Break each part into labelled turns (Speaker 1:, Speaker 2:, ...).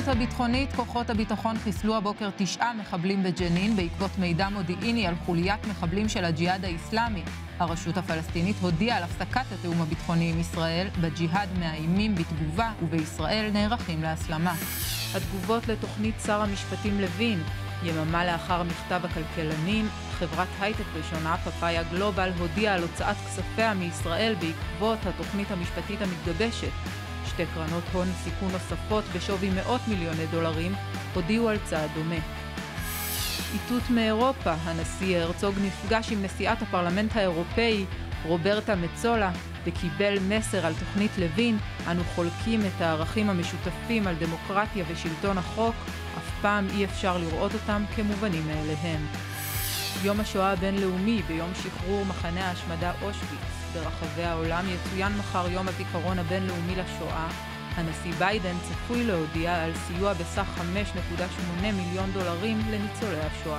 Speaker 1: המתיחות הביטחונית, כוחות הביטחון חיסלו הבוקר 9 מחבלים בג'נין בעקבות מידע מודיעיני על חוליית מחבלים של הג'יהאד האסלאמי. הרשות הפלסטינית הודיעה על הפסקת התיאום הביטחוני עם ישראל, בג'יהאד מאיימים בתגובה ובישראל נערכים להסלמה. התגובות לתוכנית שר המשפטים לוין. יממה לאחר מכתב הכלכלנים, חברת הייטק ראשונה, פאפאיה גלובל, הודיעה על הוצאת כספיה מישראל בעקבות התוכנית המשפטית המתגבשת. שתי קרנות הון סיכון נוספות בשווי $100 מיליון הודיעו על צעד דומה. איתות מאירופה, הנשיא הרצוג נפגש עם נשיאת הפרלמנט האירופאי רוברטה מצולה וקיבל מסר על תוכנית לוין. אנו חולקים את הערכים המשותפים על דמוקרטיה ושלטון החוק, אף פעם אי אפשר לראות אותם כמובנים מאליהם. יום השואה הבינלאומי, ביום שחרור מחנה ההשמדה אושוויץ. ברחבי העולם יצוין מחר יום הזיכרון הבינלאומי לשואה. הנשיא ביידן צפוי להודיע על סיוע בסך $5.8 מיליון לניצולי השואה.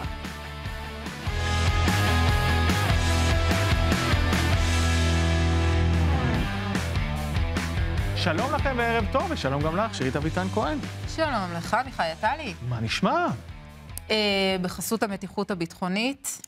Speaker 2: שלום לכם וערב טוב, ושלום גם לך, שירית אביטן כהן.
Speaker 1: שלום לך, מיכאל יטלי.
Speaker 2: מה נשמע?
Speaker 1: בחסות המתיחות הביטחונית.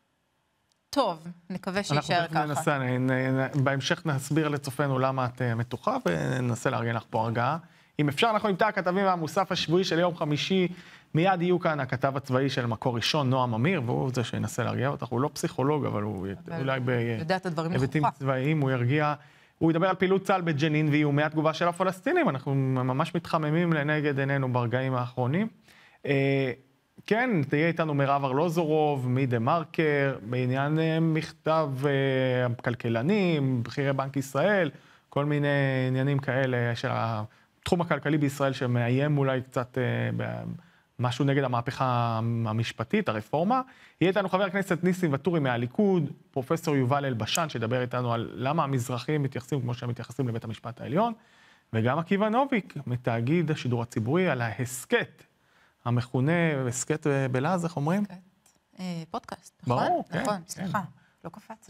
Speaker 1: טוב, נקווה שישאר ככה.
Speaker 2: אנחנו ננסה, בהמשך נסביר לצופנו למה את מתוחה, וננסה לארגן לך פה הרגעה. אם אפשר, אנחנו נמצא הכתבים מהמוסף השבועי של יום חמישי, מיד יהיו כאן הכתב הצבאי של מקור ראשון, נועם אמיר, והוא זה שינסה להרגיע אותך. הוא לא פסיכולוג, אבל הוא אולי בהיבטים צבאיים, הוא ירגיע. הוא ידבר על פעילות צה"ל בג'נין ואיומי התגובה של הפלסטינים. אנחנו ממש מתחממים לנגד עינינו ברגעים האחרונים. כן, תהיה איתנו מירב ארלוזורוב, מדה מרקר, בעניין מכתב כלכלנים, בכירי בנק ישראל, כל מיני עניינים כאלה של התחום הכלכלי בישראל שמאיים אולי קצת משהו נגד המהפכה המשפטית, הרפורמה. יהיה איתנו חבר הכנסת ניסים וטורי מהליכוד, פרופסור יובל אלבשן, שידבר איתנו על למה המזרחים מתייחסים כמו שהם מתייחסים לבית המשפט העליון, וגם עקיבא נוביק, מתאגיד השידור הציבורי, על ההסקט, המכונה הסקט בלעז, איך אומרים?
Speaker 1: פודקאסט, נכון?
Speaker 2: ברור, כן.
Speaker 1: נכון, סליחה, לא קפץ.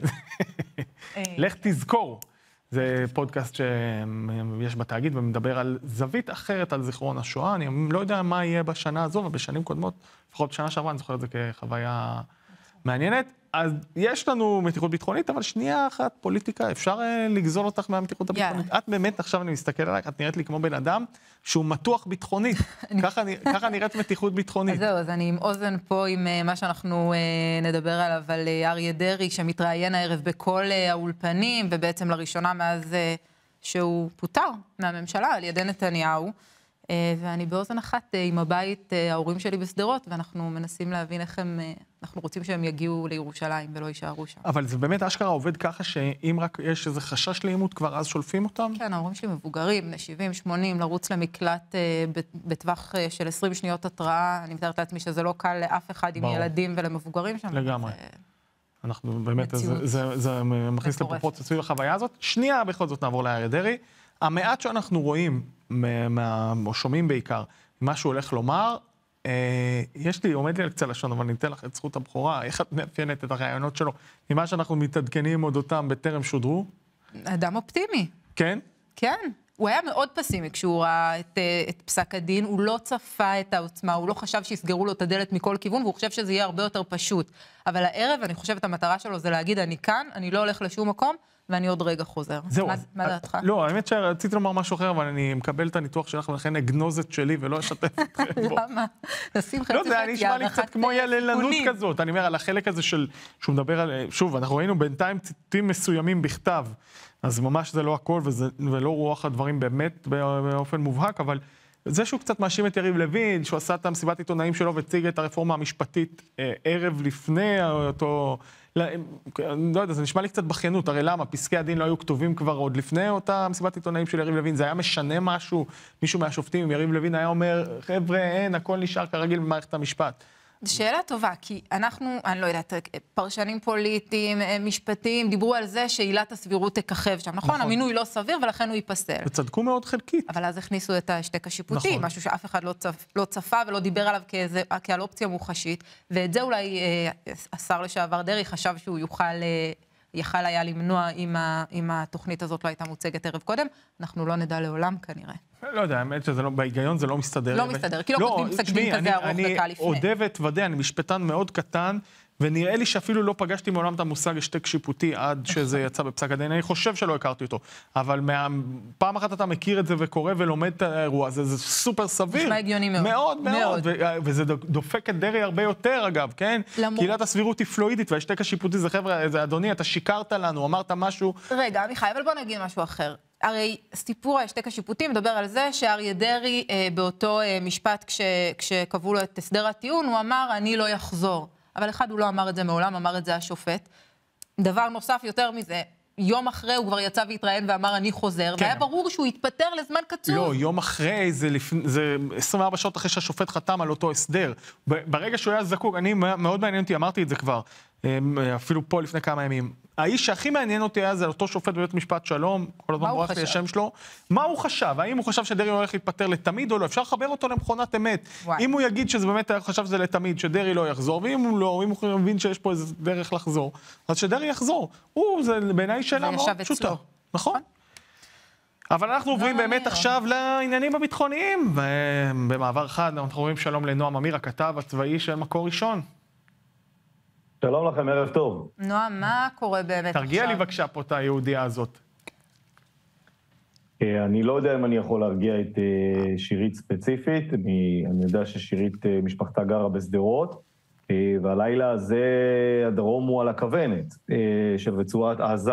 Speaker 2: לך תזכור. זה פודקאסט שיש בתאגיד ומדבר על זווית אחרת על זיכרון השואה. אני לא יודע מה יהיה בשנה הזו, אבל בשנים קודמות, לפחות בשנה שעברה, אני זוכר את זה כחוויה מעניינת. אז יש לנו מתיחות ביטחונית, אבל שנייה אחת, פוליטיקה, אפשר לגזול אותך מהמתיחות הביטחונית. את באמת, עכשיו אני מסתכל עלייך, את נראית לי כמו בן אדם שהוא מתוח ביטחונית. ככה נראית מתיחות ביטחונית.
Speaker 1: אז זהו, אז אני עם אוזן פה עם מה שאנחנו נדבר עליו, על אריה דרעי, שמתראיין הערב בכל האולפנים, ובעצם לראשונה מאז שהוא פוטר מהממשלה על ידי נתניהו. ואני באוזן אחת עם הבית, ההורים שלי בסדרות, ואנחנו מנסים להבין איך אנחנו רוצים שהם יגיעו לירושלים ולא יישארו שם.
Speaker 2: אבל זה באמת אשכרה עובד ככה שאם רק יש איזה חשש לאימות, כבר אז שולפים אותם?
Speaker 1: כן, ההורים שלי מבוגרים, בני 70, 80, לרוץ למקלט בטווח של 20 שניות התראה. אני מתארת לעצמי שזה לא קל לאף אחד עם ילדים ולמבוגרים שם.
Speaker 2: לגמרי. אנחנו באמת, זה מכניס לפרופורציות סביב החוויה הזאת. שנייה בכל זאת נעבור לאריה דרעי. המעט שאנחנו רואים, או שומעים בעיקר, מה שהוא הולך לומר, עומד לי על קצה לשון, אבל ניתן לך את זכות הבכורה, איך את מאפיינת את הרעיונות שלו, ממה שאנחנו מתעדכנים עוד אותם בטרם שודרו?
Speaker 1: אדם אופטימי.
Speaker 2: כן?
Speaker 1: כן. הוא היה מאוד פסימי כשהוא ראה את פסק הדין, הוא לא צפה את העוצמה, הוא לא חשב שיסגרו לו את הדלת מכל כיוון, והוא חושב שזה יהיה הרבה יותר פשוט. אבל הערב, אני חושבת, המטרה שלו זה להגיד, אני כאן, אני לא הולך לשום מקום, ואני עוד רגע חוזר.
Speaker 2: זהו.
Speaker 1: מה דעתך?
Speaker 2: לא, האמת שרציתי לומר משהו אחר, אבל אני מקבל את הניתוח שלך, ולכן אגנוזת שלי, ולא אשתף אתכם בו.
Speaker 1: למה? נשים חצי
Speaker 2: לא, זה נשמע לי קצת כמו יללנות כזאת. אני אומר, על החלק הזה שהוא מדבר על... שוב, אנחנו ראינו בינתיים ציטוטים מסוימים בכתב, אז ממש זה לא הכל, ולא רוח הדברים באמת באופן מובהק, אבל זה שהוא קצת מאשים את יריב לוין, שהוא עשה את המסיבת עיתונאים שלו, והציג את הרפורמה המשפטית ערב לפני אותו... לא יודע, זה נשמע לי קצת בכיינות, הרי למה? פסקי הדין לא היו כתובים כבר עוד לפני אותה מסיבת עיתונאים של יריב לוין, זה היה משנה משהו, מישהו מהשופטים, אם יריב לוין היה אומר, חבר'ה, אין, הכל נשאר כרגיל במערכת המשפט.
Speaker 1: שאלה טובה, כי אנחנו, אני לא יודעת, פרשנים פוליטיים, משפטיים, דיברו על זה שעילת הסבירות תככב שם, נכון? המינוי לא סביר ולכן הוא ייפסל.
Speaker 2: וצדקו מאוד חלקית.
Speaker 1: אבל אז הכניסו את השתק השיפוטי, משהו שאף אחד לא צפה ולא דיבר עליו כעל אופציה מוחשית, ואת זה אולי השר לשעבר דרעי חשב שהוא יכל היה למנוע אם התוכנית הזאת לא הייתה מוצגת ערב קודם. אנחנו לא נדע לעולם כנראה.
Speaker 2: לא יודע, האמת שבהיגיון זה לא מסתדר.
Speaker 1: לא מסתדר, כי לא כותבים פסק דין כזה ארוך דקה לפני.
Speaker 2: אני אודה ואתוודה, אני משפטן מאוד קטן, ונראה לי שאפילו לא פגשתי מעולם את המושג השתק שיפוטי עד שזה יצא בפסק הדין. אני חושב שלא הכרתי אותו. אבל פעם אחת אתה מכיר את זה וקורא ולומד את האירוע הזה, זה סופר סביר.
Speaker 1: נשמע הגיוני מאוד.
Speaker 2: מאוד, מאוד. וזה דופק את דרעי הרבה יותר, אגב, כן? קהילת הסבירות היא פלואידית, והשתק השיפוטי זה חבר'ה, זה אדוני, אתה שיקרת לנו, אמרת משהו.
Speaker 1: רגע, מיכאל, אבל בוא נגיד משהו אחר. הרי סיפור ההשתק השיפוטי מדבר על זה שאריה דרעי באותו משפט כשקבעו לו את הסדר הטיעון, הוא אמר אני לא יחזור. אבל אחד הוא לא אמר את זה מעולם, אמר את זה השופט. דבר נוסף יותר מזה, יום אחרי הוא כבר יצא והתראיין ואמר אני חוזר, כן. והיה ברור שהוא התפטר לזמן קצוב.
Speaker 2: לא, יום אחרי, זה 24 שעות אחרי שהשופט חתם על אותו הסדר. ברגע שהוא היה זקוק, אני מאוד מעניין אותי, אמרתי את זה כבר, אפילו פה לפני כמה ימים. האיש שהכי מעניין אותי היה זה אותו שופט בבית משפט שלום, כל הזמן ברח לי השם שלו. מה הוא חשב? האם הוא חשב שדרעי הולך להתפטר לתמיד או לא? אפשר לחבר אותו למכונת אמת. אם הוא יגיד שזה באמת חשב שזה לתמיד, שדרעי לא יחזור, ואם הוא לא, אם הוא מבין שיש פה איזה דרך לחזור, אז שדרעי יחזור. זה בעיניי שאלה מאוד פשוטה. נכון? אבל אנחנו עוברים באמת עכשיו לעניינים הביטחוניים. ובמעבר חד אנחנו רואים שלום לנועם אמיר, הכתב הצבאי של מקור ראשון.
Speaker 3: שלום לכם, ערב טוב.
Speaker 1: נועם, מה קורה באמת עכשיו?
Speaker 2: תרגיע לי בבקשה פה את היהודייה הזאת.
Speaker 3: אני לא יודע אם אני יכול להרגיע את שירית ספציפית, אני יודע ששירית משפחתה גרה בסדרות, והלילה הזה הדרום הוא על הכוונת של רצועת עזה.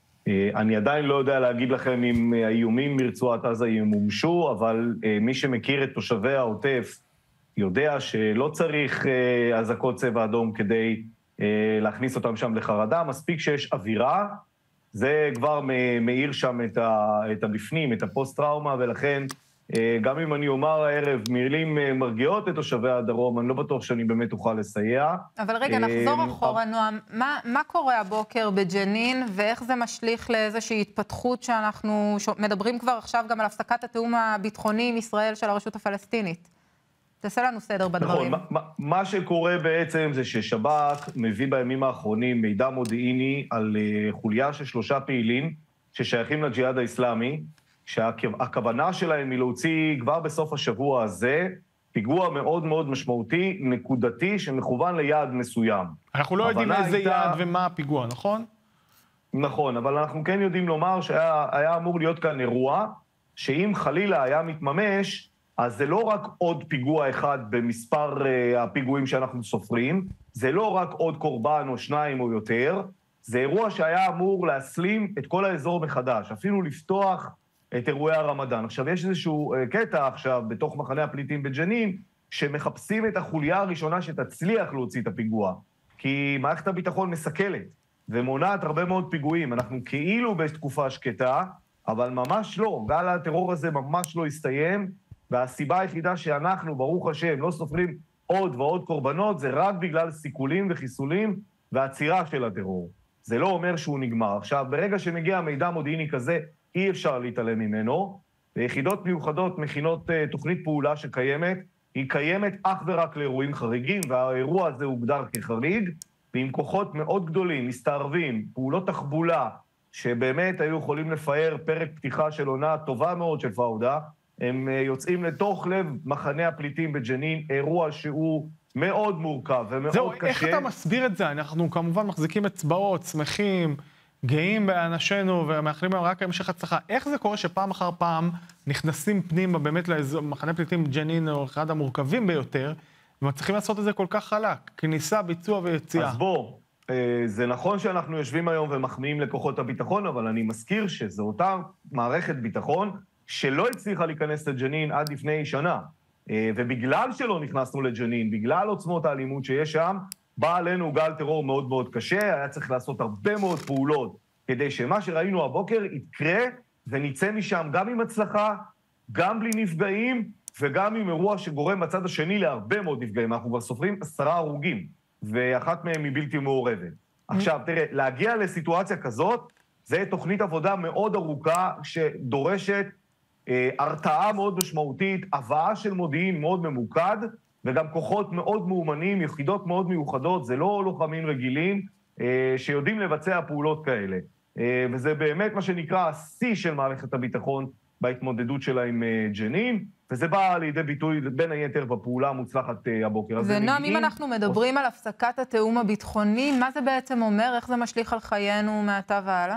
Speaker 3: אני עדיין לא יודע להגיד לכם אם האיומים מרצועת עזה ימומשו, אבל מי שמכיר את תושבי העוטף יודע שלא צריך אזעקות צבע אדום כדי להכניס אותם שם לחרדה, מספיק שיש אווירה, זה כבר מאיר שם את הבפנים, את הפוסט-טראומה, ולכן גם אם אני אומר הערב מילים מרגיעות את תושבי הדרום, אני לא בטוח שאני באמת אוכל לסייע.
Speaker 1: אבל רגע, נחזור אחורה, נועם. מה קורה הבוקר בג'נין, ואיך זה משליך לאיזושהי התפתחות שאנחנו מדברים כבר עכשיו גם על הפסקת התיאום הביטחוני עם ישראל של הרשות הפלסטינית? תעשה לנו סדר בדברים.
Speaker 3: נכון, מה שקורה בעצם זה ששב"כ מביא בימים האחרונים מידע מודיעיני על חוליה של 3 פעילים ששייכים לג'יהאד האסלאמי, שהכוונה שלהם היא להוציא כבר בסוף השבוע הזה פיגוע מאוד מאוד משמעותי, נקודתי, שמכוון ליעד מסוים.
Speaker 2: אנחנו לא יודעים איזה יעד ומה הפיגוע, נכון?
Speaker 3: נכון, אבל אנחנו כן יודעים לומר שהיה אמור להיות כאן אירוע, שאם חלילה היה מתממש, אז זה לא רק עוד פיגוע אחד במספר הפיגועים שאנחנו סופרים, זה לא רק עוד קורבן או 2 או יותר, זה אירוע שהיה אמור להסלים את כל האזור מחדש, אפילו לפתוח את אירועי הרמדאן. עכשיו, יש איזשהו קטע עכשיו בתוך מחנה הפליטים בג'נין, שמחפשים את החוליה הראשונה שתצליח להוציא את הפיגוע, כי מערכת הביטחון מסכלת ומונעת הרבה מאוד פיגועים. אנחנו כאילו בתקופה שקטה, אבל ממש לא, גל הטרור הזה ממש לא הסתיים, והסיבה היחידה שאנחנו, ברוך השם, לא סופרים עוד ועוד קורבנות, זה רק בגלל סיכולים וחיסולים והצירה של הטרור. זה לא אומר שהוא נגמר. עכשיו, ברגע שמגיע מידע מודיעיני כזה, אי אפשר להתעלם ממנו. ויחידות מיוחדות מכינות תוכנית פעולה שקיימת, היא קיימת אך ורק לאירועים חריגים, והאירוע הזה הוגדר כחריג, ועם כוחות מאוד גדולים, מסתערבים, פעולות תחבולה, שבאמת היו יכולים לפאר פרק פתיחה של עונה טובה מאוד של פאודה, הם יוצאים לתוך לב מחנה הפליטים בג'נין, אירוע שהוא מאוד מורכב ומאוד
Speaker 2: זהו,
Speaker 3: קשה.
Speaker 2: איך אתה מסביר את זה? אנחנו כמובן מחזיקים אצבעות, שמחים, גאים באנשינו ומאחלים להם רק המשך הצלחה. איך זה קורה שפעם אחר פעם נכנסים פנימה באמת למחנה פליטים ג'נין, או אחד המורכבים ביותר, ומצליחים לעשות את זה כל כך חלק? כניסה, ביצוע ויציאה.
Speaker 3: אז בוא, זה נכון שאנחנו יושבים היום ומחמיאים לכוחות הביטחון, אבל אני מזכיר שזו אותה מערכת ביטחון שלא הצליחה להיכנס לג'נין עד לפני שנה. ובגלל שלא נכנסנו לג'נין, בגלל עוצמות האלימות שיש שם, בא עלינו גל טרור מאוד מאוד קשה, היה צריך לעשות הרבה מאוד פעולות, כדי שמה שראינו הבוקר יקרה, ונצא משם גם עם הצלחה, גם בלי נפגעים, וגם עם אירוע שגורם בצד השני להרבה מאוד נפגעים. אנחנו כבר סופרים 10 הרוגים, ואחת מהם היא בלתי מעורבת. עכשיו, תראה, להגיע לסיטואציה כזאת, זה תוכנית עבודה מאוד ארוכה, שדורשת הרתעה מאוד משמעותית, הבאה של מודיעין מאוד ממוקד, וגם כוחות מאוד מאומנים, יחידות מאוד מיוחדות, זה לא לוחמים רגילים, שיודעים לבצע פעולות כאלה. וזה באמת מה שנקרא השיא של מערכת הביטחון בהתמודדות שלה עם ג'נין, וזה בא לידי ביטוי בין היתר בפעולה המוצלחת הבוקר.
Speaker 1: ונועם, אם אנחנו מדברים על הפסקת התיאום הביטחוני, מה זה בעצם אומר? איך זה משליך על חיינו מעתה והלאה?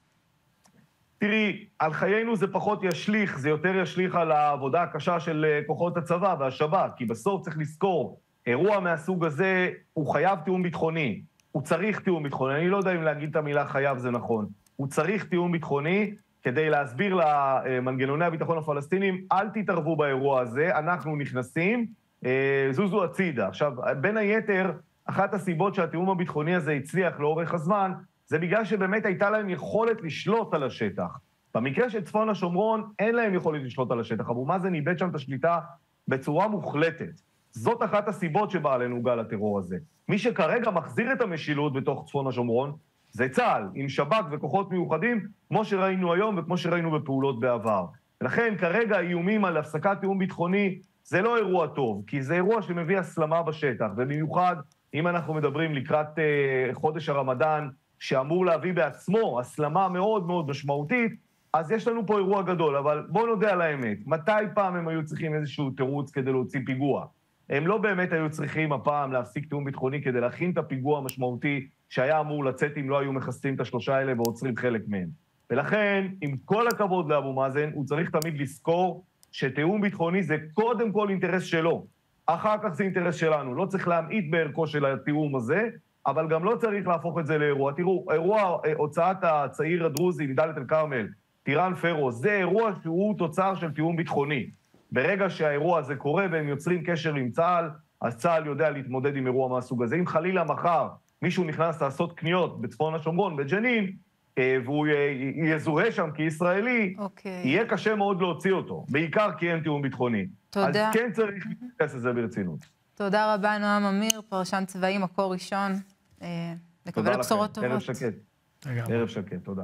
Speaker 3: תראי, על חיינו זה פחות ישליך, זה יותר ישליך על העבודה הקשה של כוחות הצבא והשב"כ, כי בסוף צריך לזכור, אירוע מהסוג הזה הוא חייב תיאום ביטחוני, הוא צריך תיאום ביטחוני, אני לא יודע אם להגיד את המילה חייב זה נכון, הוא צריך תיאום ביטחוני כדי להסביר למנגנוני הביטחון הפלסטינים, אל תתערבו באירוע הזה, אנחנו נכנסים, זוזו הצידה. עכשיו, בין היתר, אחת הסיבות שהתיאום הביטחוני הזה הצליח לאורך הזמן, זה בגלל שבאמת הייתה להם יכולת לשלוט על השטח. במקרה של צפון השומרון, אין להם יכולת לשלוט על השטח. אבו מאזן איבד שם את השליטה בצורה מוחלטת. זאת אחת הסיבות שבאה עלינו גל הטרור הזה. מי שכרגע מחזיר את המשילות בתוך צפון השומרון, זה צה"ל, עם שב"כ וכוחות מיוחדים, כמו שראינו היום וכמו שראינו בפעולות בעבר. ולכן כרגע איומים על הפסקת תיאום ביטחוני, זה לא אירוע טוב, כי זה אירוע שמביא הסלמה בשטח, ובמיוחד אם אנחנו מדברים לקראת חודש הרמדאן, שאמור להביא בעצמו הסלמה מאוד מאוד משמעותית, אז יש לנו פה אירוע גדול, אבל בואו נודה על האמת, מתי פעם הם היו צריכים איזשהו תירוץ כדי להוציא פיגוע? הם לא באמת היו צריכים הפעם להפסיק תיאום ביטחוני כדי להכין את הפיגוע המשמעותי שהיה אמור לצאת אם לא היו מחסלים את השלושה האלה ועוצרים חלק מהם. ולכן, עם כל הכבוד לאבו מאזן, הוא צריך תמיד לזכור שתיאום ביטחוני זה קודם כל אינטרס שלו. אחר כך זה אינטרס שלנו. לא צריך להמעיט בערכו של התיאום הזה, אבל גם לא צריך להפוך את זה לאירוע. תראו, אירוע הוצאת הצעיר הדרוזי מדלית אל-כרמל, טירן פרו, זה אירוע שהוא תוצר של תיאום ביטחוני. ברגע שהאירוע הזה קורה והם יוצרים קשר עם צה"ל, אז צה"ל יודע להתמודד עם אירוע מהסוג הזה. אם חלילה מחר מישהו נכנס לעשות קניות בצפון השומרון, בג'נין, והוא יזוהה שם כישראלי, יהיה קשה מאוד להוציא אותו, בעיקר כי אין תיאום ביטחוני. תודה. אז כן צריך להתייחס לזה ברצינות.
Speaker 1: תודה רבה, נועם אמיר, פרשן צבאי, מקור ראשון. נקבל בשורות טובות.
Speaker 3: ערב שקט. ערב שקט, תודה.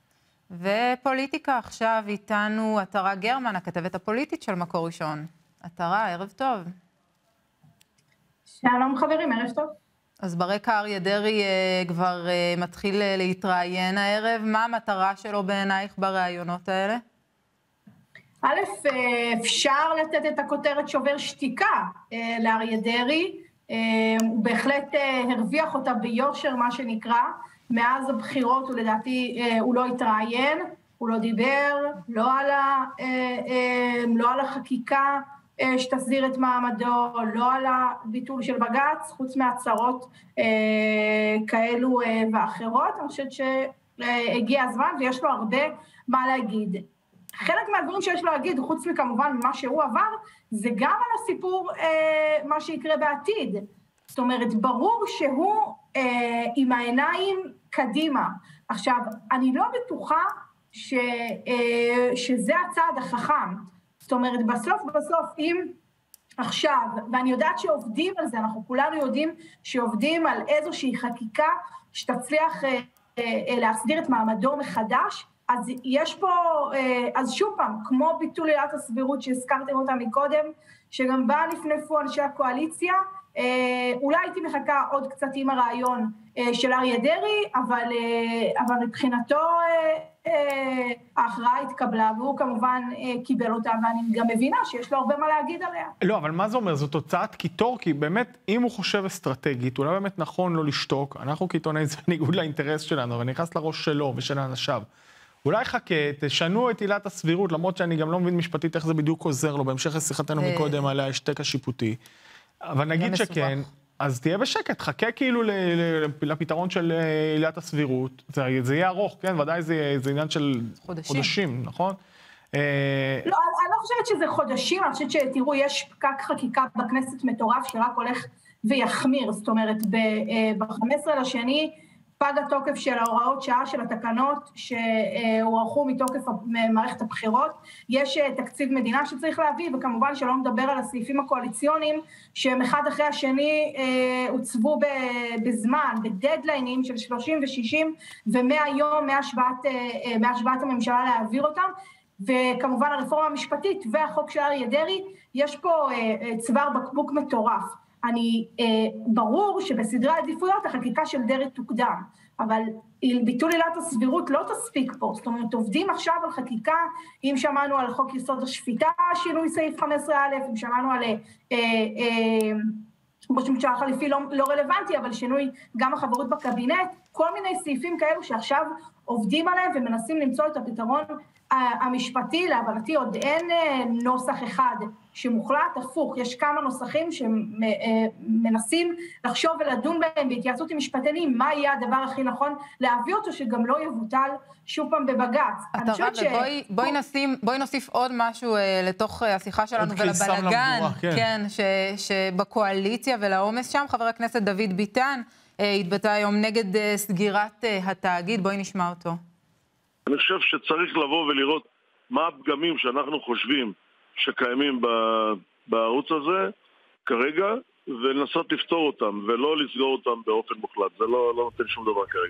Speaker 1: ופוליטיקה עכשיו איתנו עטרה גרמן, הכתבת הפוליטית של מקור ראשון. עטרה, ערב טוב.
Speaker 4: שלום חברים, ערב טוב.
Speaker 1: אז ברקע אריה דרעי כבר מתחיל להתראיין הערב. מה המטרה שלו בעינייך ברעיונות האלה?
Speaker 4: א', אפשר לתת את הכותרת שובר שתיקה לאריה דרעי. הוא בהחלט הרוויח אותה ביושר, מה שנקרא. מאז הבחירות, ולדעתי הוא לא התראיין, הוא לא דיבר, לא על החקיקה שתסדיר את מעמדו, לא על הביטול של בג"ץ, חוץ מהצהרות כאלו ואחרות. אני חושבת שהגיע הזמן ויש לו הרבה מה להגיד. חלק מהדברים שיש לו להגיד, חוץ מכמובן ממה שהוא עבר, זה גם על הסיפור מה שיקרה בעתיד. זאת אומרת, ברור שהוא עם העיניים קדימה. עכשיו, אני לא בטוחה שזה הצעד החכם. זאת אומרת, בסוף, אם עכשיו, ואני יודעת שעובדים על זה, אנחנו כולנו יודעים שעובדים על איזושהי חקיקה שתצליח להסדיר את מעמדו מחדש, אז יש פה, אז שוב פעם, כמו ביטול עילת הסבירות שהזכרתם אותה מקודם, שגם בה נפנפו אנשי הקואליציה, אולי הייתי מחכה עוד קצת עם הרעיון של אריה דרעי, אבל מבחינתו ההכרעה התקבלה, והוא כמובן קיבל אותה, ואני גם מבינה שיש לו הרבה מה להגיד עליה.
Speaker 2: לא, אבל מה זה אומר? זאת תוצאת קיטור, כי באמת, אם הוא חושב אסטרטגית, אולי באמת נכון לא לשתוק, אנחנו כעיתונאים זה בניגוד לאינטרס שלנו, אבל נכנס לראש שלו ושל האנשיו. אולי חכה, תשנו את עילת הסבירות, למרות שאני גם לא מבין משפטית איך זה בדיוק עוזר לו, בהמשך לשיחתנו מקודם על ההשתק השיפוטי. אבל נגיד שכן, אז תהיה בשקט, חכה כאילו לפתרון של עילת הסבירות. זה יהיה ארוך, כן? ודאי זה עניין של חודשים, נכון?
Speaker 4: לא, אני לא חושבת שזה חודשים, אני חושבת שתראו, יש פקק חקיקה בכנסת מטורף שרק הולך ויחמיר. זאת אומרת, ב-15 לשני, פג התוקף של ההוראות שעה של התקנות שהוארכו מתוקף מערכת הבחירות. יש תקציב מדינה שצריך להביא, וכמובן שלא מדבר על הסעיפים הקואליציוניים, שהם אחד אחרי השני הוצבו בזמן, בדדליינים של 30 ו-60, ומהיום, מהשבעת הממשלה להעביר אותם, וכמובן הרפורמה המשפטית והחוק של אריה דרעי, יש פה צוואר בקבוק מטורף. ברור שבסדרי העדיפויות החקיקה של דרעי תוקדם, אבל ביטול עילת הסבירות לא תספיק פה, זאת אומרת, עובדים עכשיו על חקיקה, אם שמענו על חוק יסוד השפיטה, שינוי סעיף 15א, אם שמענו על ראש ממשלה חליפי לא רלוונטי, אבל שינוי גם החברות בקבינט, כל מיני סעיפים כאלו שעכשיו עובדים עליהם ומנסים למצוא את הפתרון המשפטי. להבנתי עוד אין נוסח אחד שמוחלט, הפוך, יש כמה נוסחים שמנסים לחשוב ולדון בהם בהתייעצות עם משפטנים, מה יהיה הדבר הכי נכון להביא אותו, שגם לא יבוטל שוב פעם בבג"ץ.
Speaker 1: בואי נוסיף עוד משהו לתוך השיחה שלנו ולבלגן, כן, שבקואליציה ולעומס שם, חבר הכנסת דוד ביטן התבטא היום נגד סגירת התאגיד, בואי נשמע אותו.
Speaker 5: אני חושב שצריך לבוא ולראות מה הפגמים שאנחנו חושבים שקיימים בערוץ הזה כרגע, ולנסות לפתור אותם, ולא לסגור אותם באופן מוחלט. זה לא נותן שום דבר כרגע.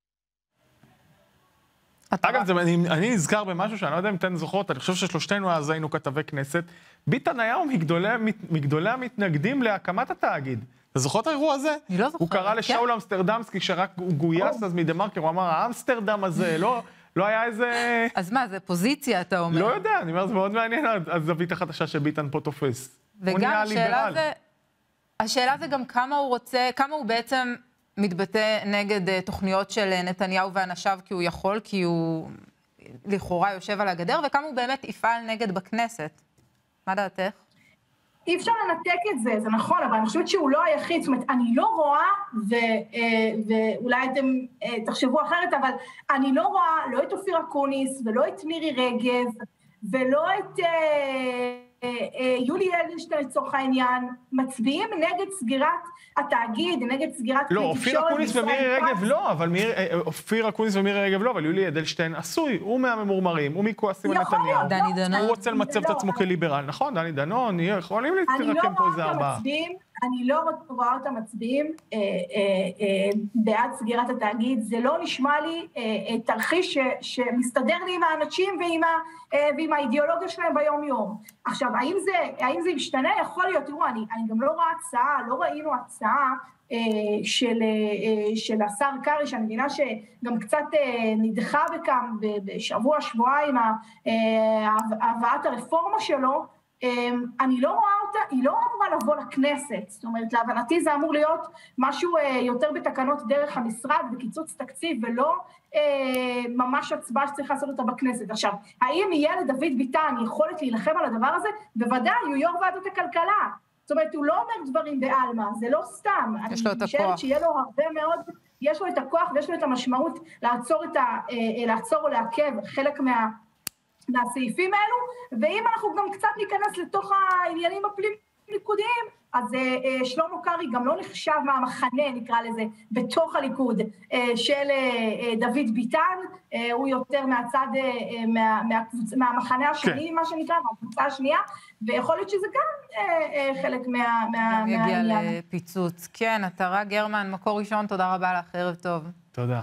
Speaker 2: אגב, אני נזכר במשהו שאני לא יודע אם אתן זוכרות, אני חושב ששלושתנו אז היינו כתבי כנסת, ביטן היה מגדולי המתנגדים להקמת התאגיד. אתה זוכרת האירוע הזה?
Speaker 1: אני לא זוכרת.
Speaker 2: הוא קרא לשאול אמסטרדמסקי, שרק הוא גויס אז מדמרקר, הוא אמר, האמסטרדם הזה, לא היה איזה...
Speaker 1: אז מה, זה פוזיציה, אתה אומר?
Speaker 2: לא יודע, אני אומר, זה מאוד מעניין, הזווית החדשה שביטן פה תופס.
Speaker 1: וגם השאלה זה גם כמה הוא רוצה, כמה הוא בעצם מתבטא נגד תוכניות של נתניהו ואנשיו, כי הוא יכול, כי הוא לכאורה יושב על הגדר, וכמה הוא באמת יפעל נגד בכנסת. מה דעתך?
Speaker 4: אי אפשר לנתק את זה, זה נכון, אבל אני חושבת שהוא לא היחיד, זאת אומרת, אני לא רואה, ואולי אתם תחשבו אחרת, אבל אני לא רואה לא את אופיר אקוניס, ולא את מירי רגב, ולא את יולי אדלשטיין לצורך העניין, מצביעים נגד סגירת התאגיד, נגד סגירת...
Speaker 2: לא, אופיר אקוניס ומירי רגב לא, אבל אופיר אקוניס ומירי רגב לא, אבל יולי אדלשטיין עשוי, הוא מהממורמרים, הוא מכועסים על נתניהו.
Speaker 1: דני דנון.
Speaker 2: הוא רוצה למצב את עצמו כליברל, נכון? דני דנון, יכולים להתרקם פה איזה ארבעה.
Speaker 4: אני לא רואה אותם מצביעים בעד סגירת התאגיד, זה לא נשמע לי תרחיש שמסתדר לי עם האנשים ועם האידיאולוגיה שלהם ביום יום. עכשיו, האם זה ישתנה? יכול להיות, תראו, אני גם לא רואה הצעה, לא ראינו הצעה של השר קרי, שאני מבינה שגם קצת נדחה בכאן בשבוע, שבועיים, הבאת הרפורמה שלו, אני לא רואה אותה, היא לא אמורה לבוא לכנסת, זאת אומרת, להבנתי זה אמור להיות משהו יותר בתקנות דרך המשרד, בקיצוץ תקציב, ולא ממש הצבעה שצריך לעשות אותה בכנסת. עכשיו, האם יהיה לדוד ביטן יכולת להילחם על הדבר הזה? בוודאי, הוא יו"ר ועדת הכלכלה. זאת אומרת, הוא לא אומר דברים בעלמא, זה לא סתם.
Speaker 1: יש לו את הכוח.
Speaker 4: אני חושבת שיהיה לו הרבה מאוד, יש לו את הכוח ויש לו את המשמעות לעצור או לעכב חלק מהסעיפים האלו, ואם אנחנו גם קצת ניכנס לתוך העניינים הפנים-ליכודיים, אז שלמה קרעי גם לא נחשב מהמחנה, נקרא לזה, בתוך הליכוד של דוד ביטן, הוא יותר מהצד, מהמחנה השני, מה שנקרא, מהקבוצה השנייה, ויכול להיות שזה גם חלק מהעניין.
Speaker 1: יגיע לפיצוץ. כן, עטרה גרמן, מקור ראשון, תודה רבה לך, ערב טוב.
Speaker 2: תודה.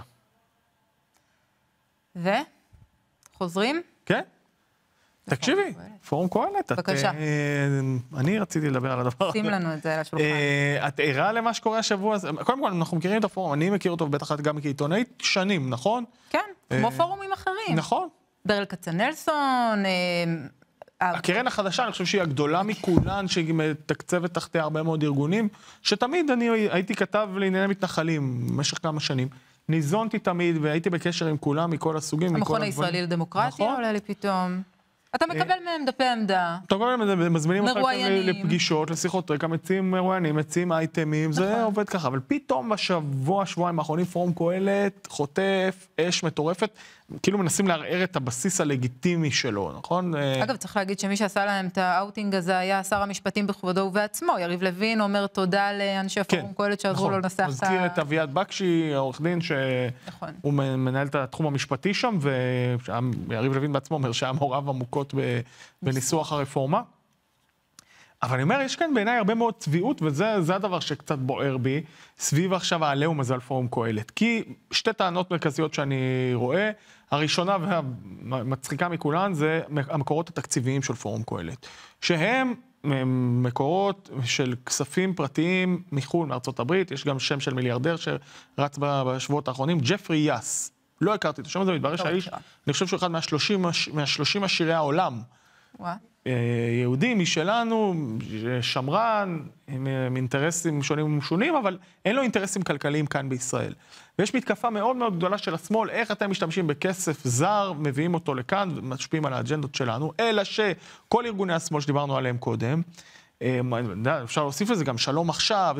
Speaker 1: חוזרים?
Speaker 2: כן. תקשיבי, פורום קהלת.
Speaker 1: בבקשה.
Speaker 2: אני רציתי לדבר על הדבר הזה.
Speaker 1: שים לנו את זה על השולחן.
Speaker 2: את ערה למה שקורה השבוע הזה? קודם כל, אנחנו מכירים את הפורום, אני מכיר אותו בטח גם כעיתונאית שנים, נכון?
Speaker 1: כן, כמו פורומים אחרים.
Speaker 2: נכון.
Speaker 1: ברל כצנלסון.
Speaker 2: הקרן החדשה, אני חושב שהיא הגדולה מכולן, שהיא מתקצבת תחתיה הרבה מאוד ארגונים, שתמיד אני הייתי כתב לענייני מתנחלים במשך כמה שנים. ניזונתי תמיד, והייתי בקשר עם כולם, מכל הסוגים,
Speaker 1: המכון הישראלי לדמוקרטיה עולה לי פתאום. אתה מקבל מהם דפי עמדה.
Speaker 2: אתה מקבל מהם, מזמינים אותך לפגישות, לשיחות רקע, מציעים מרואיינים, מציעים אייטמים, זה עובד ככה. אבל פתאום בשבוע, שבועיים האחרונים, פורום קהלת, חוטף, אש מטורפת, כאילו מנסים לערער את הבסיס הלגיטימי שלו, נכון?
Speaker 1: אגב, צריך להגיד שמי שעשה להם את האוטינג הזה היה שר המשפטים בכבודו ובעצמו. יריב לוין אומר תודה לאנשי פורום קהלת שעזרו לו לנסח את
Speaker 2: מזכיר את אביעד בקשי, העורך דין, שהוא מנהל את התחום המשפטי שם, ויריב לוין בעצמו אומר שהיה מעורב עמוקות בניסוח הרפורמה. אבל אני אומר, יש כאן בעיניי הרבה מאוד צביעות, וזה הדבר שקצת בוער בי, סביב עכשיו העליהום הזה על פורום קהלת. כי שתי טענות מרכזיות שאני רואה, הראשונה והמצחיקה מכולן זה המקורות התקציביים של פורום קהלת. שהם מקורות של כספים פרטיים מחו"ל, מארצות הברית, יש גם שם של מיליארדר שרץ בשבועות האחרונים, ג'פרי יאס. לא הכרתי את השם הזה, מתברר שהאיש, אני חושב שהוא אחד מה-30 עשירי העולם. יהודי משלנו, שמרן, עם אינטרסים שונים ומשונים, אבל אין לו אינטרסים כלכליים כאן בישראל. ויש מתקפה מאוד מאוד גדולה של השמאל, איך אתם משתמשים בכסף זר, מביאים אותו לכאן ומשפיעים על האג'נדות שלנו, אלא שכל ארגוני השמאל שדיברנו עליהם קודם, אפשר להוסיף לזה גם שלום עכשיו,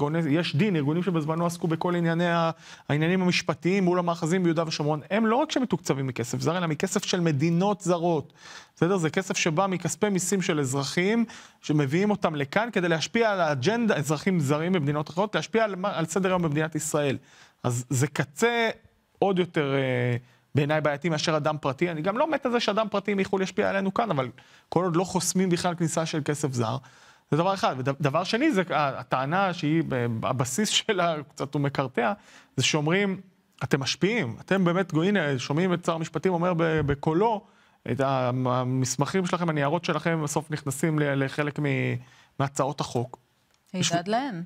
Speaker 2: יש דין, ארגונים שבזמנו עסקו בכל העניינים המשפטיים מול המאחזים ביהודה ושומרון, הם לא רק שמתוקצבים מכסף זר, אלא מכסף של מדינות זרות. בסדר? זה כסף שבא מכספי מיסים של אזרחים, שמביאים אותם לכאן כדי להשפיע על האג'נדה, אזרחים זרים במדינות אחרות, להשפיע על סדר היום במדינת ישראל. אז זה קצה עוד יותר בעיניי בעייתי מאשר אדם פרטי. אני גם לא מת על זה שאדם פרטי יכול להשפיע עלינו כאן, אבל כל עוד לא חוסמים בכלל כניסה של כסף זר, זה דבר אחד. ודבר שני, זה הטענה שהיא, הבסיס שלה קצת הוא מקרטע, זה שאומרים, אתם משפיעים, אתם באמת גויים, שומעים את שר המשפטים אומר בקולו, את המסמכים שלכם, הניירות שלכם, בסוף נכנסים לחלק מהצעות החוק.
Speaker 1: הידד להן.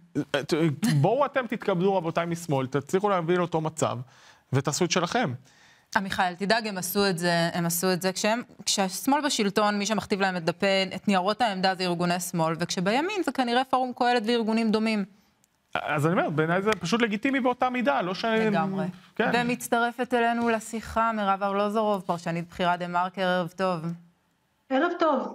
Speaker 2: בואו אתם תתקבלו, רבותיי משמאל, תצליחו להביא לאותו מצב, ותעשו את שלכם.
Speaker 1: מיכאל, תדאג, הם עשו את זה. כשהשמאל בשלטון, מי שמכתיב להם את ניירות העמדה זה ארגוני שמאל, וכשבימין זה כנראה פורום קהלת וארגונים דומים.
Speaker 2: אז אני אומר, בעיניי זה פשוט לגיטימי באותה מידה, לא ש...
Speaker 1: לגמרי.
Speaker 2: כן.
Speaker 1: ומצטרפת אלינו לשיחה, מירב ארלוזורוב, פרשנית בכירה דה-מרקר, ערב טוב.
Speaker 6: ערב טוב.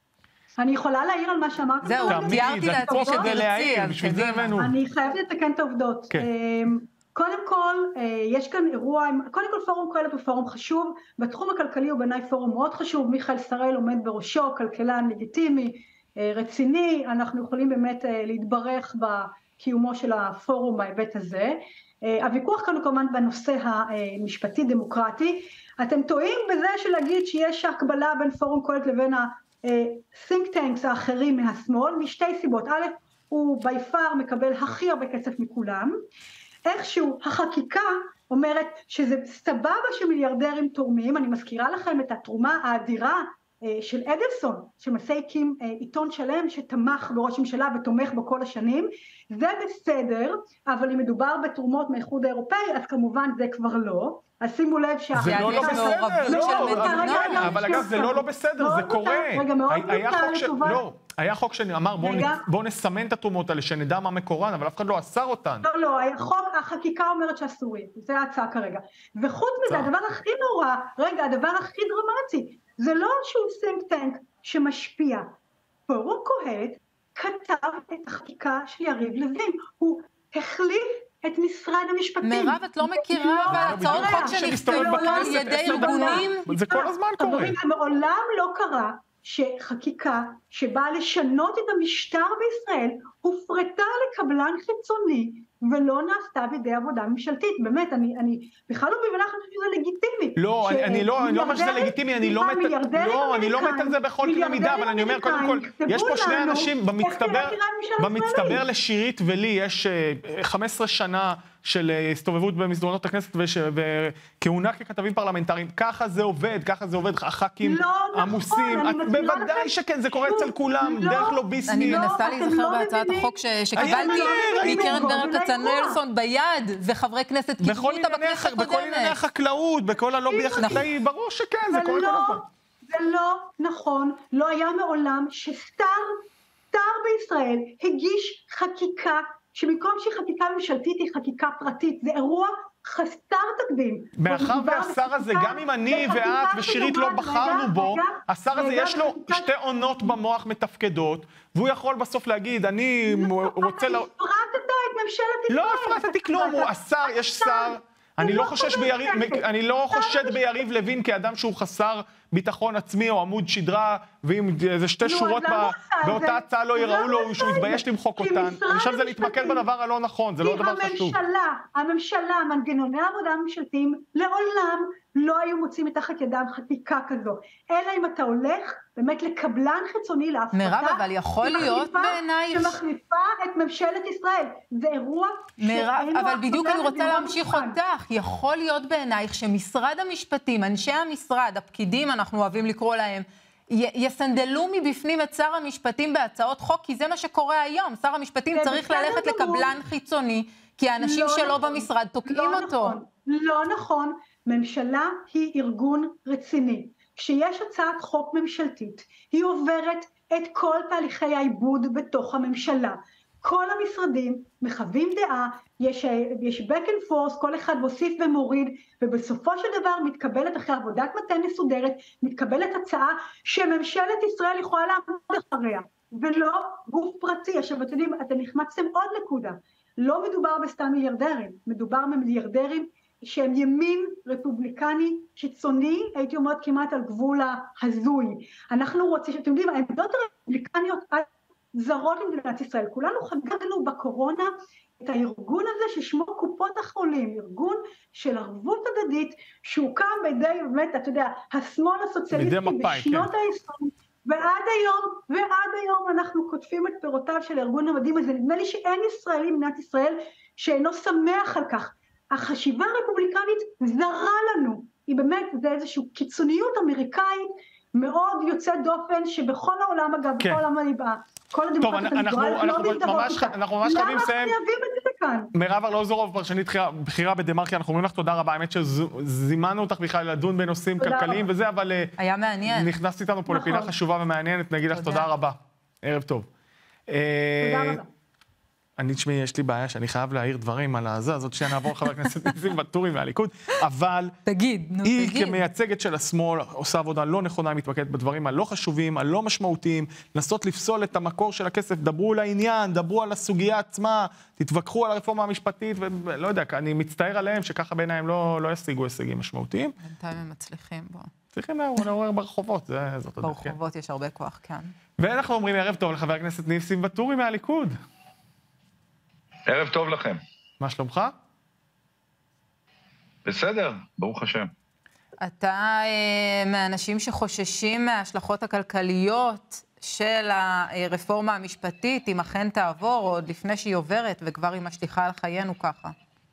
Speaker 6: אני יכולה להעיר על מה שאמרת?
Speaker 1: זהו, תיארתי לעצמי שתרצי, אז קדימה.
Speaker 6: אני חייבת לתקן את העובדות.
Speaker 2: כן.
Speaker 6: קודם כל, יש כאן אירוע, קודם כל פורום קהלת הוא פורום חשוב, בתחום הכלכלי הוא בעיניי פורום מאוד חשוב, מיכאל שראל עומד בראשו, כלכלן לגיטימי, רציני, אנחנו יכולים באמת להתברך בקיומו של הפורום בהיבט הזה. הוויכוח כאן הוא כמובן בנושא המשפטי דמוקרטי, אתם טועים בזה שלהגיד שיש הקבלה בין פורום קהלת לבין ה-think tanks האחרים מהשמאל, משתי סיבות, א', הוא ביפר מקבל הכי הרבה כסף מכולם, איכשהו החקיקה אומרת שזה סבבה שמיליארדרים תורמים, אני מזכירה לכם את התרומה האדירה של אדלסון, שמעשה הקים עיתון שלם שתמך בראש ממשלה ותומך בו כל השנים, זה בסדר, אבל אם מדובר בתרומות מהאיחוד האירופאי, אז כמובן זה כבר לא, אז שימו לב
Speaker 2: זה לא בסדר, אבל אגב זה לא בסדר, זה קורה.
Speaker 6: רגע, מאוד מותר לטובת.
Speaker 2: היה חוק שאמר, בואו נסמן את התרומות האלה, שנדע מה מקורן, אבל אף אחד לא אסר אותן.
Speaker 6: לא, החקיקה אומרת שאסורי, זה ההצעה כרגע. וחוץ מזה, הדבר הכי נורא, הדבר הכי דרמטי, זה לא שהוא think tank שמשפיע. פורום קהלת כתב את החקיקה של יריב לוין, הוא החליף את משרד המשפטים.
Speaker 1: מירב, את לא מכירה בהצעות חוק שנכתבו על ידי ארגונים?
Speaker 2: זה כל הזמן קורה.
Speaker 6: מעולם לא קרה שחקיקה שבאה לשנות את המשטר בישראל הופרטה לקבלן חיצוני ולא נעשתה בידי עבודה ממשלתית. באמת, אני בכלל לא מבינה שזה לגיטימי.
Speaker 2: לא, אני לא אומר שזה לגיטימי, אני לא מת על זה בכל קנה מידה, אבל אני אומר קודם כל, יש פה שני אנשים, במצטבר לשירית ולי יש 15 שנה של הסתובבות במסדרונות הכנסת וכהונה ככתבים פרלמנטריים. ככה זה עובד, הח"כים עמוסים. בוודאי שכן, זה קורה אצל כולם, דרך לוביסטים.
Speaker 1: אני מנסה להיזכר בהצעת החוק שקיבלתי מקרן ברל כצנלסון ביד, וחברי כנסת קיבלו אותה בכנסת הקודמת.
Speaker 2: בכל ענייני החקלאות, בכל הלובי החקלאי, ברור שכן, זה קורה כל הזמן.
Speaker 6: זה לא נכון, לא היה מעולם ששר בישראל הגיש חקיקה, שמקום שהיא חקיקה ממשלתית היא חקיקה פרטית, זה אירוע חסר תקדים.
Speaker 2: מאחר והשר הזה, גם אם אני ואת ושירית לא בחרנו בו, השר הזה יש לו שתי עונות במוח מתפקדות, והוא יכול בסוף להגיד, אני רוצה...
Speaker 6: הפרטת את ממשלת ישראל.
Speaker 2: לא הפרטתי כלום, הוא השר, יש שר... אני לא חושד ביריב לוין כאדם שהוא חסר ביטחון עצמי או עמוד שדרה, ואם איזה שתי שורות באותה הצעה לא יראו לו שהוא יתבייש למחוק אותן. אני חושב שזה להתמקד בדבר הלא נכון, זה לא דבר חשוב.
Speaker 6: הממשלה, מנגנוני העבודה הממשלתיים, לעולם לא היו מוצאים מתחת ידם חקיקה כזו. אלא אם אתה הולך באמת לקבלן חיצוני להפרטה,
Speaker 1: מירב, אבל יכול להיות בעינייך...
Speaker 6: שמחליפה את ממשלת ישראל. זה אירוע...
Speaker 1: מירב, אבל בדיוק אני רוצה להמשיך אותך. יכול להיות בעינייך שמשרד המשפטים, אנשי המשרד, הפקידים, אנחנו אוהבים לקרוא להם, יסנדלו מבפנים את שר המשפטים בהצעות חוק, כי זה מה שקורה היום. שר המשפטים צריך ללכת לקבלן חיצוני, כי האנשים שלו במשרד תוקעים אותו.
Speaker 6: לא נכון. ממשלה היא ארגון רציני. כשיש הצעת חוק ממשלתית, היא עוברת את כל תהליכי העיבוד בתוך הממשלה. כל המשרדים מחווים דעה, יש back and forth, כל אחד מוסיף ומוריד, ובסופו של דבר מתקבלת אחרי עבודת מטה מסודרת, מתקבלת הצעה שממשלת ישראל יכולה לעמוד אחריה, ולא גוף פרטי. עכשיו אתם יודעים, אתם החמצתם עוד נקודה, לא מדובר בסתם מיליארדרים, מדובר במיליארדרים שהם ימין רפובליקני קיצוני, הייתי אומרת כמעט על גבול ההזוי. אנחנו רוצים, אתם יודעים, העמדות הרפובליקניות זרות למדינת ישראל, כולנו חגגנו בקורונה את הארגון הזה ששמו קופות החולים, ארגון של ערבות הדדית, שהוקם בידי, באמת, אתה יודע, השמאל הסוציאליסטי בשנות ה-20, ועד היום אנחנו כותבים את פירותיו של הארגון המדהים הזה. נדמה לי שאין ישראלי במדינת ישראל שאינו שמח על כך. החשיבה הרפובליקנית זרה לנו, היא באמת, זה איזושהי קיצוניות אמריקאית מאוד יוצאת דופן, שבכל העולם אגב, בכל העולם הליבה, כל הדמוקרטיות הליברליות לא מזדהות איתה.
Speaker 2: אנחנו ממש חייבים לסיים.
Speaker 6: למה אנחנו חייבים את זה כאן?
Speaker 2: מירב ארלוזורוב, פרשנית בכירה בדה-מרקר, אנחנו אומרים לך תודה רבה, האמת שזימנו אותך בכלל לדון בנושאים כלכליים וזה, אבל
Speaker 1: היה מעניין.
Speaker 2: נכנסת איתנו פה לפינה חשובה ומעניינת, נגיד לך תודה רבה. ערב טוב.
Speaker 6: תודה רבה.
Speaker 2: תשמעי, יש לי בעיה שאני חייב להעיר דברים על הזה, הזאת שנעבור לחבר הכנסת ניסים ואטורי מהליכוד, אבל היא כמייצגת של השמאל עושה עבודה לא נכונה, היא מתמקדת בדברים הלא חשובים, הלא משמעותיים, לנסות לפסול את המקור של הכסף, דברו לעניין, דברו על הסוגיה עצמה, תתווכחו על הרפורמה המשפטית, ולא יודע, אני מצטער עליהם שככה בעיניים לא ישיגו הישגים משמעותיים.
Speaker 1: בינתיים הם מצליחים בו.
Speaker 2: צריכים לעורר ברחובות, זאת הדרך.
Speaker 1: ברחובות יש הרבה כוח כאן.
Speaker 2: ואנחנו אומרים ערב טוב לחבר הכנסת ניסים ואטורי מהליכוד.
Speaker 7: ערב טוב לכם.
Speaker 2: מה שלומך?
Speaker 7: בסדר, ברוך השם.
Speaker 1: אתה מהאנשים שחוששים מההשלכות הכלכליות של הרפורמה המשפטית, אם אכן תעבור, עוד לפני שהיא עוברת, וכבר היא משליכה על חיינו ככה.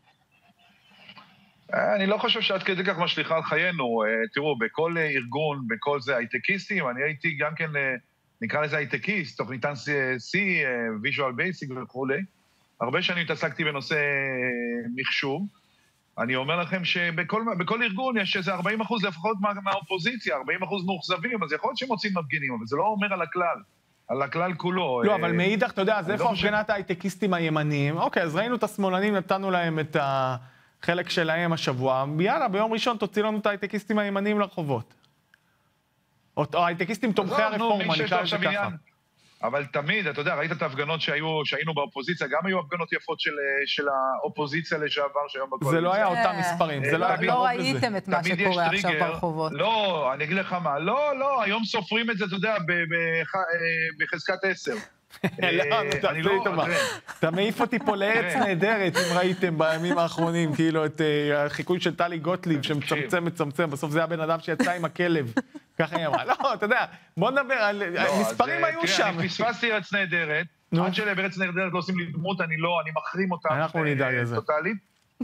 Speaker 7: אני לא חושב שעד כדי כך משליחה על חיינו. תראו, בכל ארגון, בכל זה הייטקיסטים, אני הייתי גם כן, נקרא לזה הייטקיסט, תוך ניתן C, Visual Basic וכו'. הרבה שנים התעסקתי בנושא מחשוב. אני אומר לכם שבכל ארגון יש איזה 40% לפחות מהאופוזיציה, 40% מאוכזבים, אז יכול להיות שהם מוצאים מפגינים, אבל זה לא אומר על הכלל. על הכלל כולו.
Speaker 2: לא, אבל מאידך, אתה יודע, אז איפה הפגנת ההייטקיסטים הימניים? אוקיי, אז ראינו את השמאלנים, נתנו להם את החלק שלהם השבוע. יאללה, ביום ראשון תוציא לנו את ההייטקיסטים הימניים לרחובות. או ההייטקיסטים תומכי הרפורמה, נקרא לזה ככה.
Speaker 7: אבל תמיד, אתה יודע, ראית את ההפגנות שהיינו באופוזיציה, גם היו הפגנות יפות של האופוזיציה לשעבר שהיום בקואליציה.
Speaker 2: זה לא היה אותם מספרים, זה לא היה קרוב לזה.
Speaker 1: לא ראיתם את מה שקורה עכשיו ברחובות.
Speaker 7: לא, אני אגיד לך מה, לא, היום סופרים את זה, אתה יודע, בחזקת 10.
Speaker 2: אתה מעיף אותי פה לעץ נהדרת, אם ראיתם בימים האחרונים, כאילו את החיקוי של טלי גוטליב, שמצמצם, בסוף זה הבן אדם שיצא עם הכלב. ככה היא אמרה, לא, אתה יודע, בוא נדבר על מספרים היו שם.
Speaker 7: אני פספסתי ארץ נהדרת, עד שלארץ נהדרת לא עושים לי דמות, אני מחרים אותם.
Speaker 2: אנחנו נדאג לזה.
Speaker 7: טוטלית.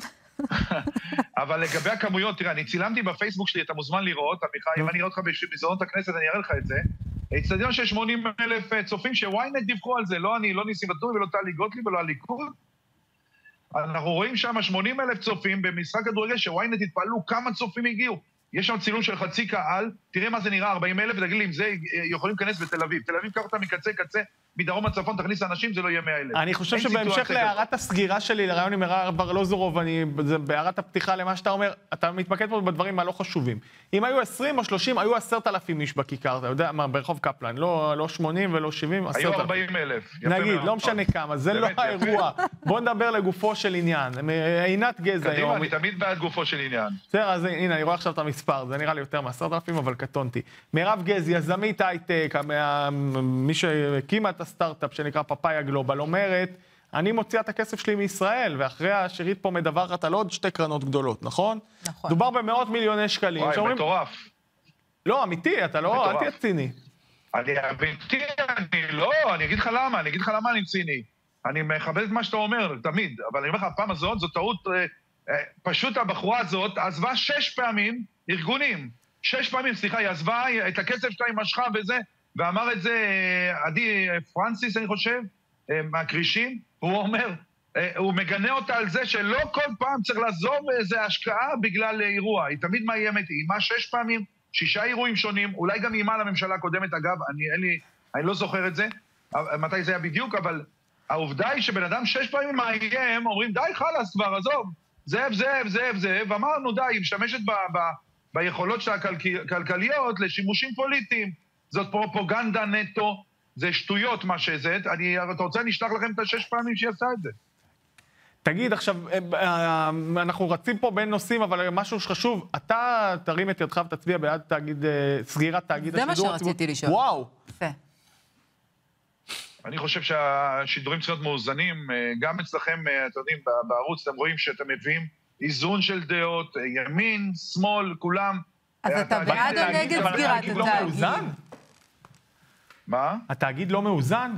Speaker 7: אבל לגבי הכמויות, תראה, אני צילמתי בפייסבוק שלי, אתה מוזמן לראות, אם אני אראה אותך במסדרונות הכנסת, אני אראה לך את זה. אצטדיון של 80,000 צופים שוויינט דיווחו על זה, לא אני, לא ניסים ואטורי ולא טלי גוטליב ולא הליכוד. אנחנו רואים שם 80,000 צופים במשחק כדורגל שוויינט התפעלו כמה צופים הגיעו. יש שם צילום של חצי קהל, תראה מה זה נראה, 40,000, ותגיד לי אם זה יכולים להיכנס בתל אביב. תל אביב, קח אותה מקצה קצה, מדרום הצפון, תכניס לאנשים, זה לא יהיה 100,000.
Speaker 2: אני חושב שבהמשך להערת הסגירה שלי, לרעיון עם מירב ארלוזורוב, בהערת הפתיחה למה שאתה אומר, אתה מתמקד פה בדברים הלא חשובים. אם היו 20 או 30, היו 10,000 איש בכיכר, אתה יודע מה, ברחוב קפלן, לא 80 ולא 70, 10,000.
Speaker 7: היו 40,000.
Speaker 2: נגיד, לא משנה כמה, זה לא האירוע. בוא נדבר לגופו של עניין. עינת גז היום.
Speaker 7: אני תמיד בעד גופו של עניין.
Speaker 2: בסדר, אז הנה, אני רואה עכשיו את המספר, זה נראה לי יותר מ10,000, אבל קטונתי. מירב גז, יזמית הייטק, מי שהקימה את הסטארט-אפ שנקרא פאפאיה גלובל, אומרת, אני מוציאה את הכסף שלי מישראל, ואחרי השירית פה מדווחת על עוד 2 קרנות גדולות, נכון? נכון. דובר במאות מיליוני שקלים.
Speaker 7: וואי, מטורף.
Speaker 2: לא, אמיתי, אתה לא, אל תהיה ציני.
Speaker 7: אני אמיתי, אני אגיד לך למה אני ציני. אני מכבד את מה שאתה אומר, תמיד, אבל אני אומר לך, הפעם הזאת, זו טעות, פשוט הבחורה הזאת עזבה 6 פעמים ארגונים. 6 פעמים, סליחה, היא עזבה את הכסף שלה עם משכה וזה, ואמר את זה עדי פרנסיס, אני חושב, מהקרישים, הוא אומר, הוא מגנה אותה על זה שלא כל פעם צריך לעזוב איזו השקעה בגלל אירוע. היא תמיד מאיימת, היא אימה 6 פעמים, 6 אירועים שונים, אולי גם אימה לממשלה הקודמת, אגב, אני לא זוכר את זה, מתי זה היה בדיוק, אבל העובדה היא שבן אדם 6 פעמים מאיים, אומרים, די חלאס כבר, עזוב, זאב, ואמרנו, די, היא משתמשת ביכולות שלה הכלכליות לשימושים פוליטיים. זאת פרופוגנדה נטו, זה שטויות מה שזה. אתה רוצה, אני אשלח לכם את 6 פעמים שהיא עשה את זה.
Speaker 2: תגיד, עכשיו, אנחנו רצים פה בין נושאים, אבל משהו שחשוב, אתה תרים את ידך ותצביע בעד סגירת תאגיד
Speaker 1: השידור.
Speaker 2: הציבורי.
Speaker 1: זה מה שרציתי לשאול.
Speaker 2: וואו.
Speaker 1: יפה.
Speaker 7: אני חושב שהשידורים צריכים להיות מאוזנים, גם אצלכם, אתם יודעים, בערוץ, אתם רואים שאתם מביאים איזון של דעות, ימין, שמאל, כולם.
Speaker 1: אז אתה בעד או נגד סגירת התאגיד?
Speaker 7: מה?
Speaker 2: התאגיד לא מאוזן?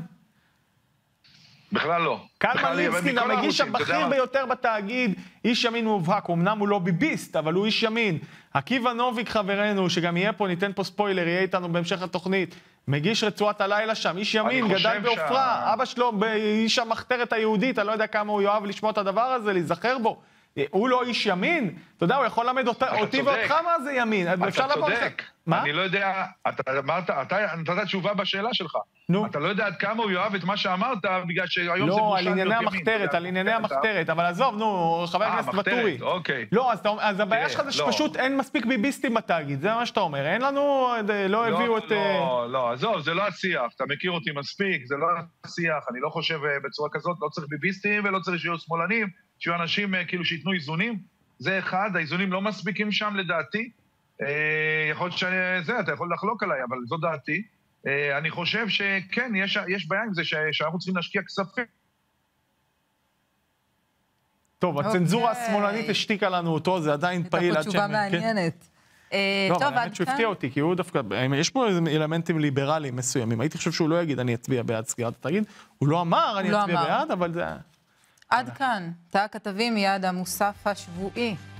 Speaker 7: בכלל לא.
Speaker 2: קלמן ליבסקין, המגיש הבכיר ביותר בתאגיד, איש ימין מובהק, אמנם הוא לא ביביסט, אבל הוא איש ימין. עקיבא נוביק חברנו, שגם יהיה פה, ניתן פה ספוילר, יהיה איתנו בהמשך התוכנית, מגיש רצועת הלילה שם, איש ימין, גדל באופרה, אבא שלו באיש המחתרת היהודית, אני לא יודע כמה הוא יאהב לשמוע את הדבר הזה, להיזכר בו. הוא לא איש ימין, אתה יודע, הוא יכול למד אותי ואותך מה זה ימין.
Speaker 7: אתה צודק. אני לא יודע, אתה נתת תשובה בשאלה שלך. אתה לא יודע עד כמה הוא יאהב את מה שאמרת, בגלל שהיום זה בושה להיות ימין.
Speaker 2: על ענייני המחתרת, אבל עזוב, נו, חבר הכנסת ואטורי. לא, אז הבעיה שלך זה שפשוט אין מספיק ביביסטים בתאגיד, זה מה שאתה אומר. אין לנו, לא הביאו את...
Speaker 7: לא, עזוב, זה לא השיח, אתה מכיר אותי מספיק, זה לא השיח, אני לא חושב בצורה כזאת, לא צריך ביביסטים ולא צריך שיהיו שמאלנים, שיהיו אנשים כאילו שיתנו איזונים. זה אחד, האיזונים לא מספיקים שם לדעתי. יכול להיות שזה, אתה יכול לחלוק עליי, אבל זו דעתי. אני חושב שכן, יש בעיה עם זה שאנחנו צריכים להשקיע כספים.
Speaker 2: טוב, הצנזורה השמאלנית השתיקה לנו אותו, זה עדיין פעיל עד
Speaker 1: הייתה פה תשובה מעניינת.
Speaker 2: לא, אבל האמת שהוא הפתיע אותי, כי הוא דווקא, יש פה אלמנטים ליברליים מסוימים. הייתי חושב שהוא לא יגיד, אני אצביע בעד סגירת התאגיד. הוא לא אמר, אני אצביע בעד, אבל זה...
Speaker 1: עד כאן, תא הכתבים מיד המוסף השבועי.